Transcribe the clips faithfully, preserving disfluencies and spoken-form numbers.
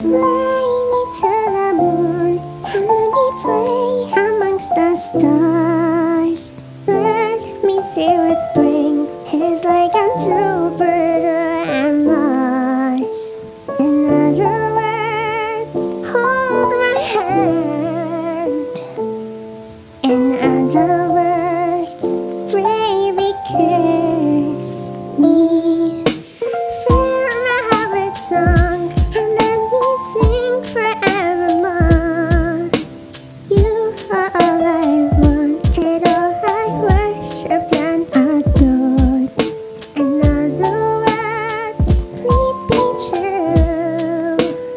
Fly me to the moon and let me play amongst the stars. Let me see what spring is like on Jupiter and Mars. In other words, hold my hand. In other words, baby, kiss me. Feel my heart with song and let me sing forevermore. You are all I wanted, all I worshipped and adored. In other words, please be true.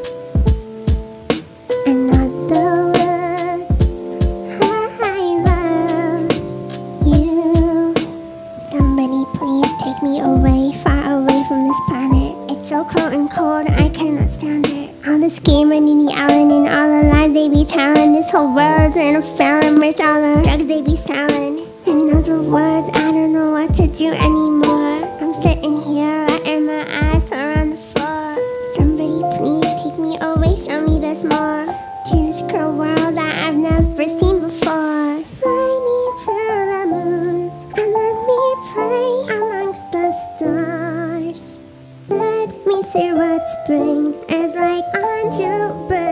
In other words, I love you. Somebody please take me away, far away from this planet. It's so cold and cold, I cannot stand it. All the screaming and yelling and all the lies they be telling. This whole world's in a felon with all the drugs they be selling. In other words, I don't know what to do anymore. I'm sitting here letting my eyes fall on the floor. Somebody please take me away, show me there's more to this cruel world that I've never seen before. Fly me to the moon and let me play amongst the stars. Let me see what spring is like on Jupiter